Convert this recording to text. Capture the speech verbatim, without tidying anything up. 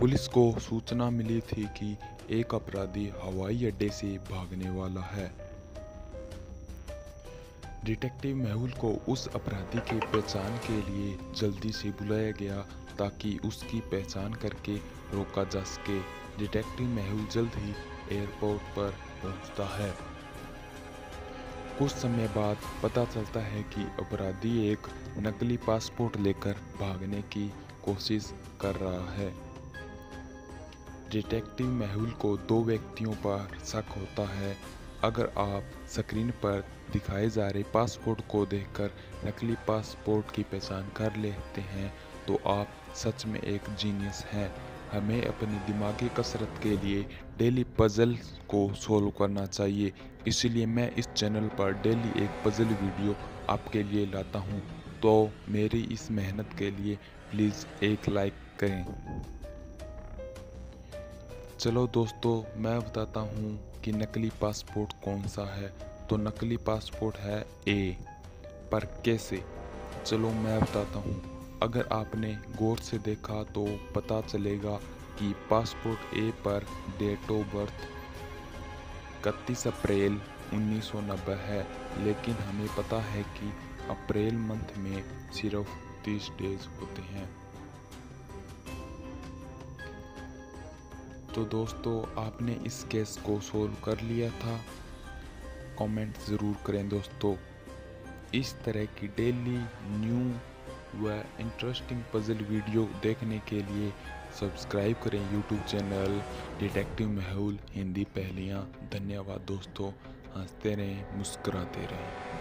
Police को सूचना मिली थी कि एक अपराधी हवाई अड्डे से भागने वाला है। डिटेक्टिव मेहुल को उस अपराधी की पहचान के लिए जल्दी से बुलाया गया ताकि उसकी पहचान करके रोका जा सके। डिटेक्टिव मेहुल जल्द ही एयरपोर्ट पर पहुंचता है। कुछ समय बाद पता चलता है कि अपराधी एक नकली पासपोर्ट लेकर भागने की कोशिश कर रहा है। डिटेक्टिव मेहुल को दो व्यक्तियों पर शक होता है। अगर आप स्क्रीन पर दिखाए जा रहे पासपोर्ट को देखकर नकली पासपोर्ट की पहचान कर लेते हैं तो आप सच में एक जीनियस हैं। हमें अपनी दिमागी कसरत के लिए डेली पजल को सॉल्व करना चाहिए, इसलिए मैं इस चैनल पर डेली एक पजल वीडियो आपके लिए लाता हूं। तो मेरी इस मेहनत के लिए प्लीज़ एक लाइक करें। चलो दोस्तों, मैं बताता हूँ कि नकली पासपोर्ट कौन सा है। तो नकली पासपोर्ट है ए। पर कैसे, चलो मैं बताता हूँ। अगर आपने गौर से देखा तो पता चलेगा कि पासपोर्ट ए पर डेट ऑफ बर्थ इकतीस अप्रैल उन्नीस सौ नब्बे है, लेकिन हमें पता है कि अप्रैल मंथ में सिर्फ तीस डेज होते हैं। तो दोस्तों, आपने इस केस को सोल्व कर लिया था? कमेंट ज़रूर करें दोस्तों। इस तरह की डेली न्यू व इंटरेस्टिंग पजल वीडियो देखने के लिए सब्सक्राइब करें YouTube channel detective Mehul Hindi पहेलियाँ। धन्यवाद दोस्तों। हंसते रहें, मुस्कुराते रहें।